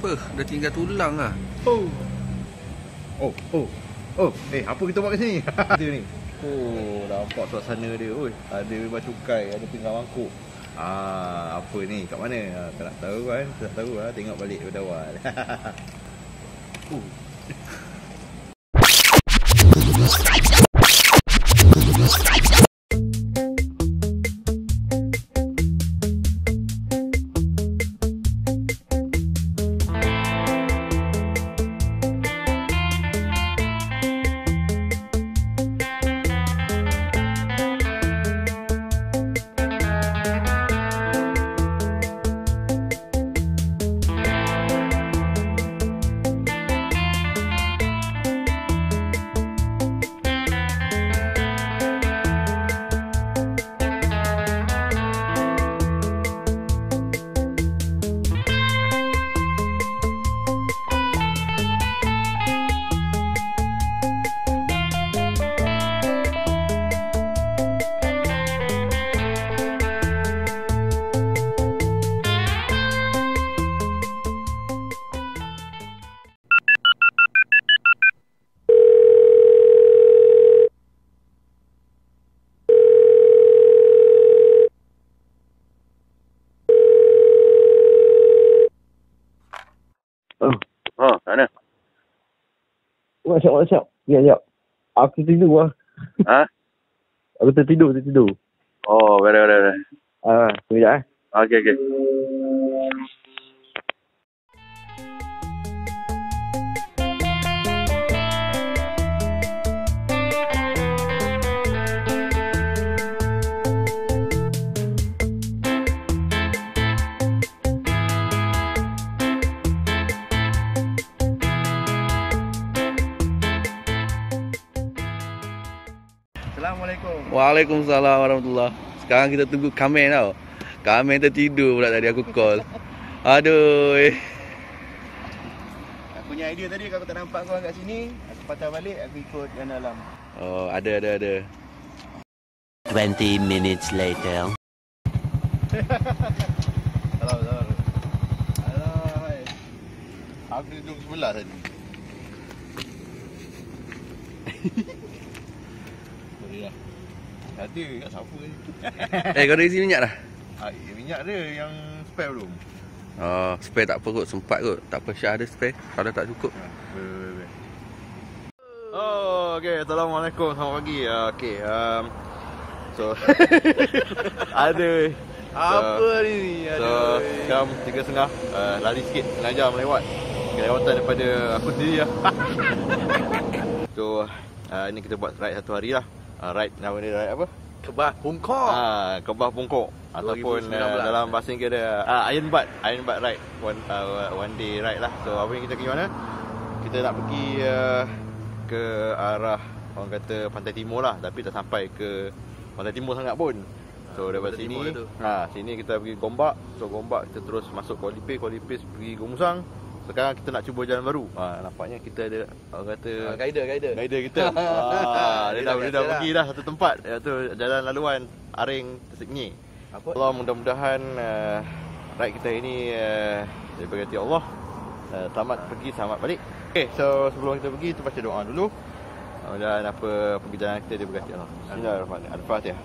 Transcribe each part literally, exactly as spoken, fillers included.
Apa? Dah tinggal tulang lah. Oh. Oh, oh. Oh, eh apa kita buat kat sini? Dia ni. Oh, nampak suasana dia. Oi, ada bawang cukai, ada pinggan mangkuk. Ah, apa ni? Kat mana? Ah, tak nak tahu kan? Tak tahu lah, tengok balik pada awal. uh. WhatsApp, WhatsApp. Ya, ya. Aku tidur lah. Ha? Aku tertidur, tertidur. Oh, boleh, boleh, boleh. Ah, sekejap eh. Okey, okey. Assalamualaikum. Waalaikumsalam warahmatullahi. Sekarang kita tunggu Kamen tau. Kamen tertidur pula tadi aku call. Aduh. Eh. Aku punya idea tadi kalau tak nampak kau kat sini, aku patah balik, aku ikut yang dalam. Oh, ada ada ada. twenty minutes later. Salam, salam. Alah. Aku duduk sebelah tadi. Bolehlah. Ada kat siapa ni? Eh, kau dah isi minyak dah? Ah, minyak dia yang spare belum. Oh, spare tak apa kot, sempat kot. Tak apa, Syah ada spare. Kalau tak cukup. Oh, okey. Assalamualaikum. Selamat pagi. Uh, okey. Um, so ada Apa ni? So, jam tiga setengah uh, lari sikit, setengah jam lewat. Kelewatan daripada aku sendiri lah. So, uh, ni kita buat ride satu hari lah. Uh, ride, nama dia ride apa? Kebah Pungkok. Ah, Kebah Pungkok ataupun uh, dalam bahasa Inggeris dia uh, Iron Butt, Iron Butt ride. One uh, one day ride lah. So, apa yang kita pergi mana? Kita nak pergi uh, ke arah orang kata pantai timur lah, tapi tak sampai ke pantai timur sangat pun. So daripada sini, ha, sini kita pergi Gombak. So Gombak kita terus masuk Kuala Lumpur, Kuala Lumpur pergi Gomusang. Sekarang kita nak cuba jalan baru. Ha, nampaknya kita ada orang kata uh, guider, guider. Guider kita. ha, dia, dia dah dia dah pergi dah satu tempat, iaitu jalan laluan Aring Tesiknyi. Apa? Allah, mudah-mudahan uh, ride kita ini uh, diberkati Allah. Uh, selamat pergi, selamat balik. Okey, so sebelum kita pergi, kita baca doa dulu. Dan apa perjalanan kita diberkati Allah. Bismillahirrahmanirrahim. Al-Fatihah.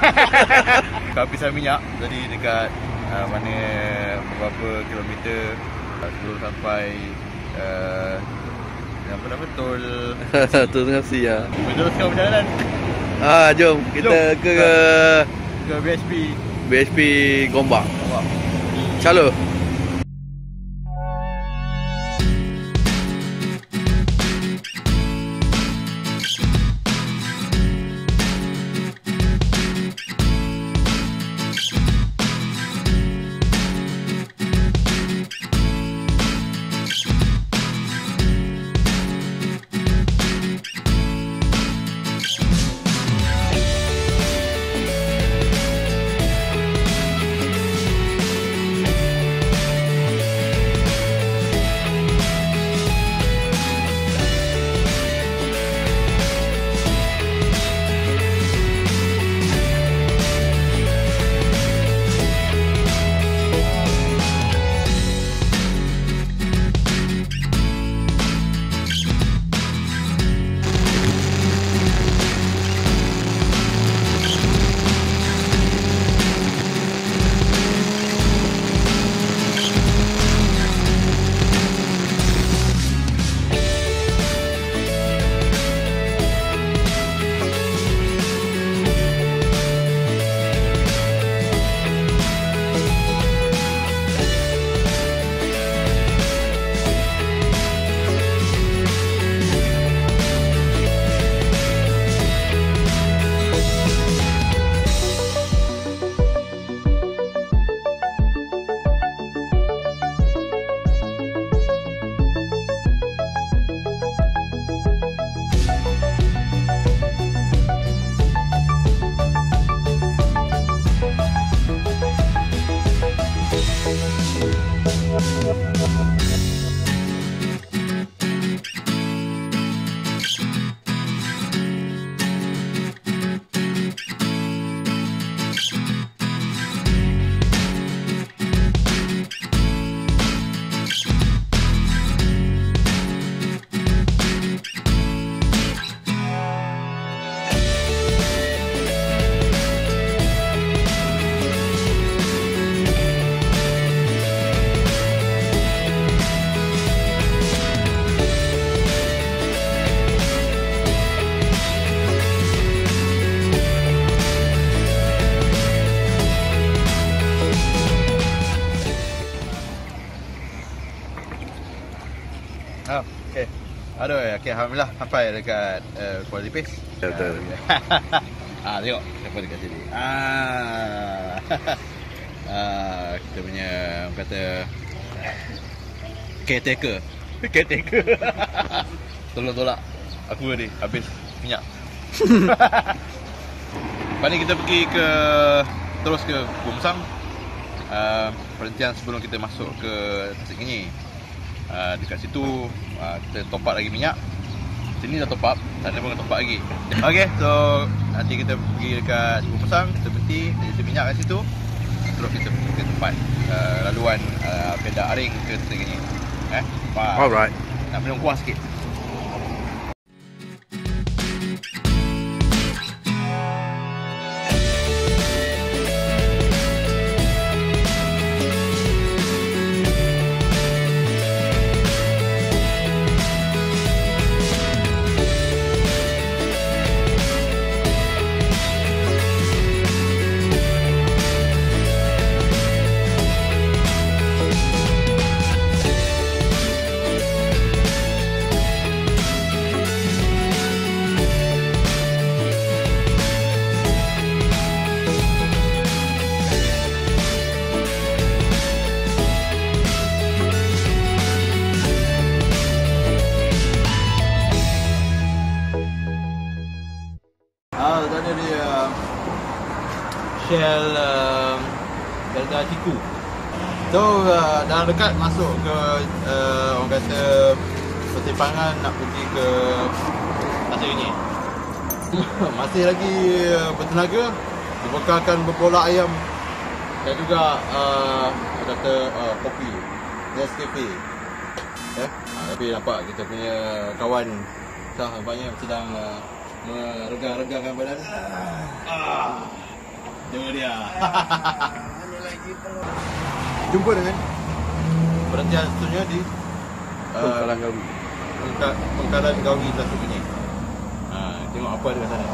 Kehabisan minyak. Jadi dekat uh, mana beberapa kilometer uh, sebelum sampai uh, apa nama tol Tu tengah si ya. meneruskan perjalanan Ah, jom kita Jom. ke ke B H P B H P Gombak. Gombak. Calo. Oh, okey. Aduh, okey, alhamdulillah sampai dekat uh, Kuala Lipis. Betul. Ah, tengok siapa dekat sini. Ah. ah, kita punya orang kata caretaker. Caretaker. Tolong tolak aku ni habis minyak. Lepas ni kita pergi ke terus ke Gumsang. Uh, perhentian sebelum kita masuk ke Tasik Kenyi. Uh, dekat situ uh, kita top up lagi minyak. Sini dah top up, sana pun top up lagi. Okay, so nanti kita pergi dekat Gumsang, kita berhenti, kita isi minyak kat situ. Terus kita pergi ke tempat uh, laluan uh, Pedak Aring ke Tasik Kenyi. Eh, Pak. Alright. Nak minum kuah sikit. Ah, tadi dia Shell uh, Delta Tiku. So uh, dalam dekat masuk ke uh, orang kata pertimbangan nak pergi ke Tasik Kenyi. Masih lagi uh, bertenaga, dibekalkan berbola ayam dan juga uh, orang kata uh, kopi Nescafe. Eh, ah, tapi nampak kita punya kawan sah banyak sedang uh, meregang-regangkan badan. Ah. Jumpa dia. Jumpa dengan perhentian seterusnya di Pengkalan Gawi. Pengka- Pengkalan Gawi Satu Kenyir. Ha, tengok apa ada kat sana.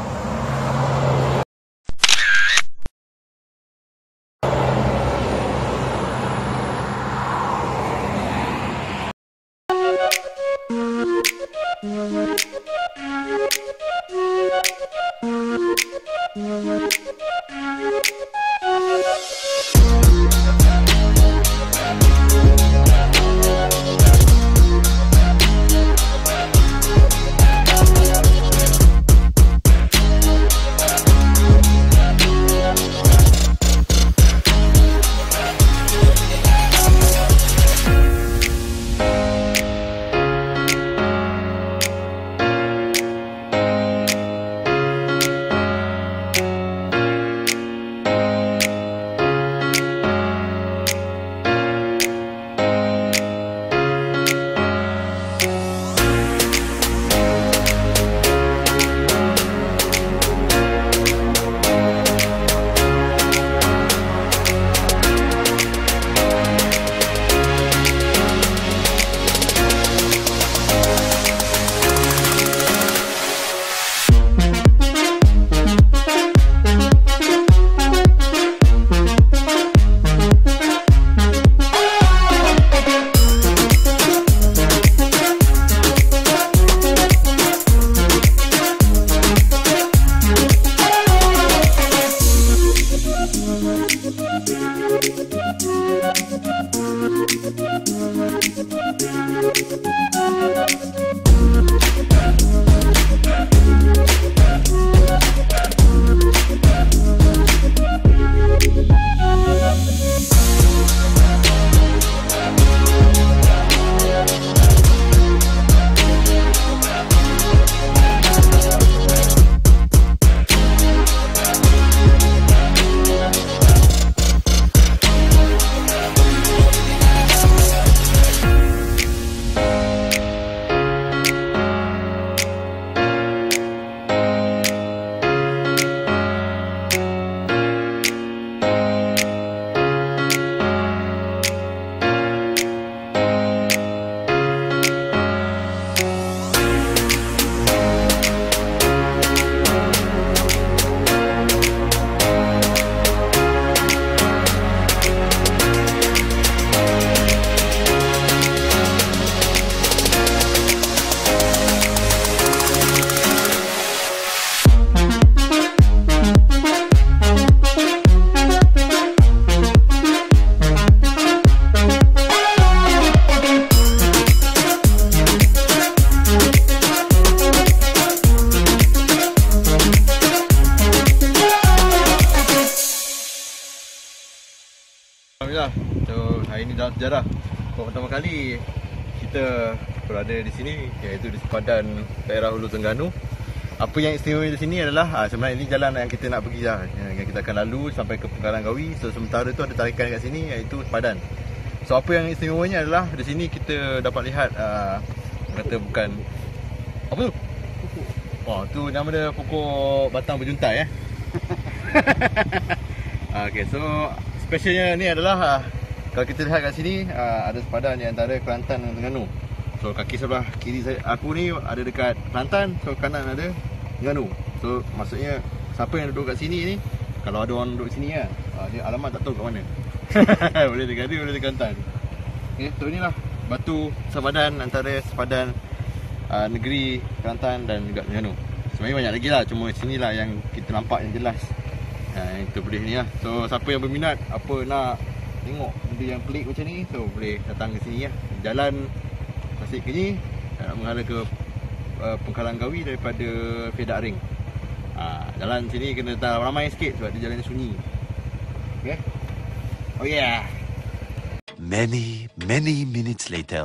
Alhamdulillah. So hari ini dalam sejarah for pertama kali kita berada di sini, iaitu di sepadan daerah Hulu Terengganu. Apa yang istimewa di sini adalah ha, sebenarnya ini jalan yang kita nak pergi lah, yang kita akan lalu sampai ke Pengkalan Gawi. So sementara tu ada tarikan kat sini iaitu sepadan. So apa yang istimewanya adalah di sini kita dapat lihat uh, kata bukan apa tu? Oh, tu nama dia pokok batang berjuntai eh. Okey, so specialnya ni adalah uh, kalau kita lihat kat sini uh, ada sepadan di antara Kelantan dan Terengganu. So kaki sebelah kiri saya, aku ni ada dekat Kelantan, so kanan ada Terengganu. So maksudnya siapa yang duduk kat sini ni, kalau ada orang duduk sini kan, uh, dia alamat tak tahu kat mana. Boleh dekat dia, boleh dekat Kelantan. Okay, so inilah batu sepadan antara sepadan uh, negeri Kelantan dan juga Terengganu. Sebenarnya banyak lagi lah, cuma sinilah yang kita nampak yang jelas. Ha, itu pedih ni lah. So siapa yang berminat, apa nak tengok benda yang pelik macam ni, so boleh datang ke sini lah. Jalan Tasik Kenyir nak mengarah ke uh, Pengkalan Gawi daripada Fedak Ring. ha, Jalan sini kena datang ramai sikit sebab dia jalan sunyi. Okay. Oh yeah. Many, many minutes later.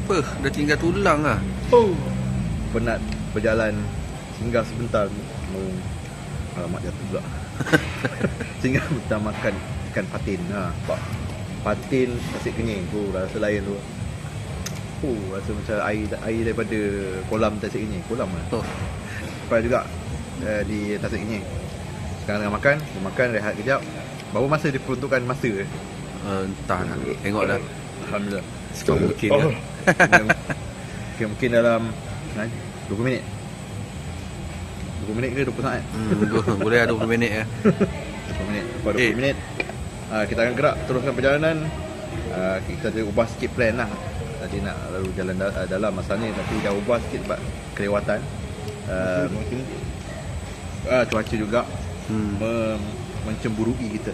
Apa? Dah tinggal tulang lah. Oh. Penat berjalan, singgah sebentar. Oh. Alamak jatuh pula. Singgah sebentar makan ikan patin. Ha, pak. Patin nasi kenying tu rasa lain tu. Oh, rasa macam air air daripada kolam tasik kenying. Kolam lah. Oh. Lepas juga uh, di tasik kenying. Sekarang tengah makan, dia makan rehat kejap. Berapa masa dia peruntukkan masa? Uh, entah lah. Tengoklah. Alhamdulillah. Sikap mungkin oh. lah. Okay, mungkin dalam ha, dua puluh minit. dua puluh minit ke dua puluh saat? Hmm, boleh lah dua puluh minit ya. dua puluh minit. Lepas dua puluh minit uh, kita akan gerak teruskan perjalanan. uh, Kita ada ubah sikit plan lah. Tadi nak lalu jalan da- dalam masa ni, tapi dah ubah sikit sebab kelewatan. uh, Mungkin uh, cuaca juga hmm. mem- mencemburui kita.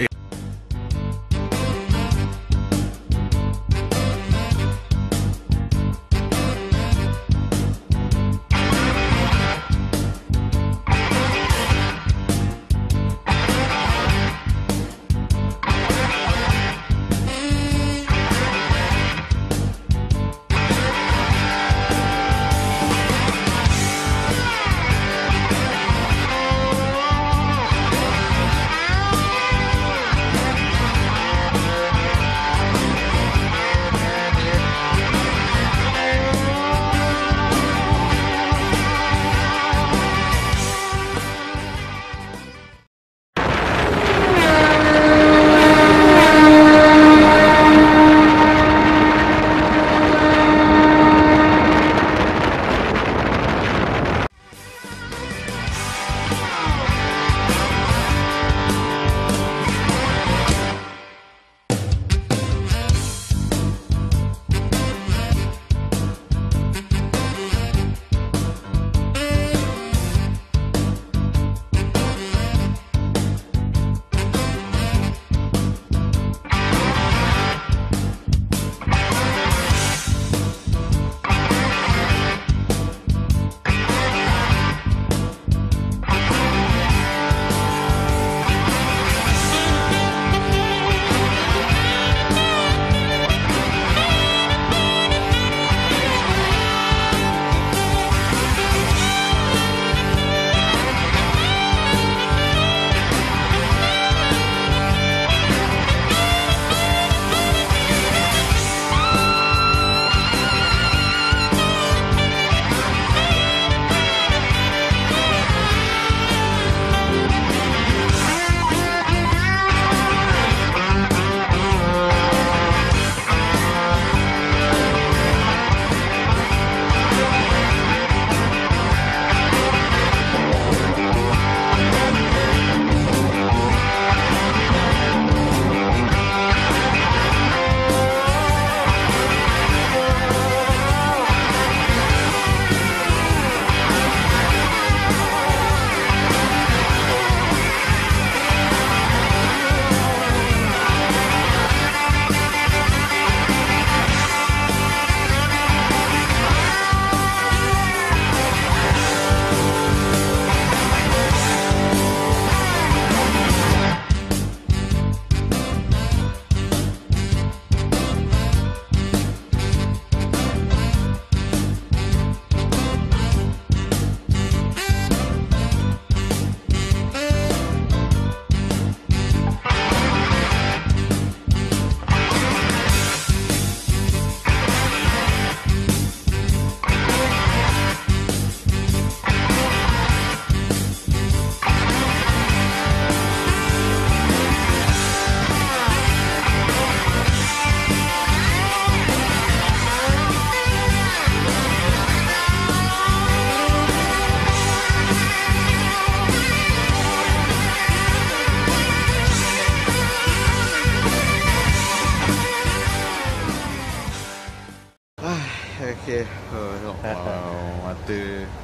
Okey, oh, tengok. Wow, mata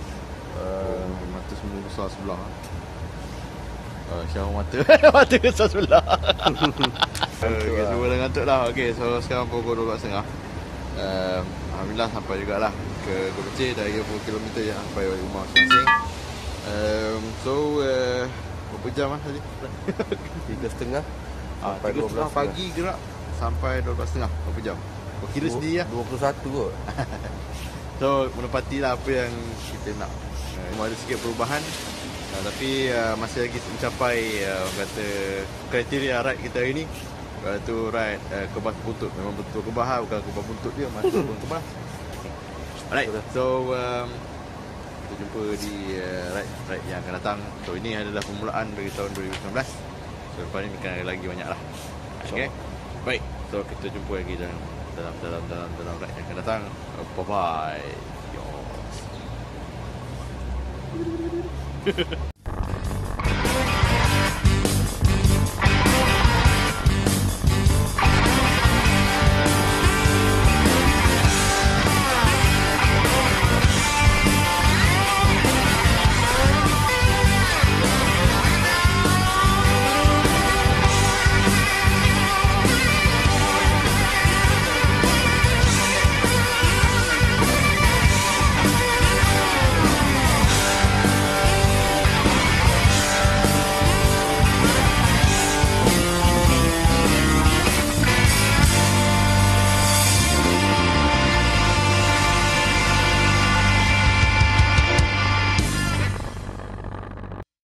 uh, mata semua besar sebelah. Uh, Syarul mata mata besar sebelah. Okey, semua dah ngantuk dah. Okey, so sekarang pukul dua belas tiga puluh. Uh, Alhamdulillah sampai jugalah ke Gua Kecil, dah tiga puluh kilometer je sampai rumah masing-masing. Um, so uh, berapa jam lah tadi? Tiga setengah Ah, tiga setengah pagi gerak sampai dua belas setengah. Berapa jam? Oh, kira sendiri lah. dua puluh satu kot. So menepatilah apa yang kita nak. uh, Cuma ada sikit perubahan, uh, tapi uh, masih lagi mencapai uh, orang kata kriteria ride kita hari ni. uh, Tu ride uh, kebas buntut. Memang betul kebas lah, bukan kebas buntut dia, masa pun kebas. Alright, so um, kita jumpa di uh, ride, ride yang akan datang. So ini adalah permulaan dari tahun dua ribu sembilan belas. So lepas ni akan ada lagi banyak lah. Okay, baik. So kita jumpa lagi dalam dalam dalam dalam dalam ride yang akan datang. Bye bye. Yo.